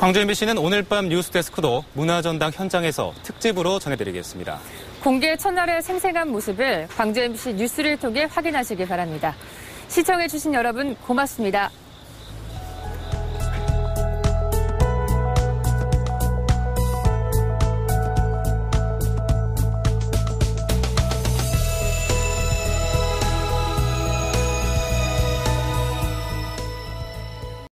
광주 MBC는 오늘 밤 뉴스데스크도 문화전당 현장에서 특집으로 전해드리겠습니다. 공개 첫날의 생생한 모습을 광주 MBC 뉴스를 통해 확인하시기 바랍니다. 시청해주신 여러분 고맙습니다.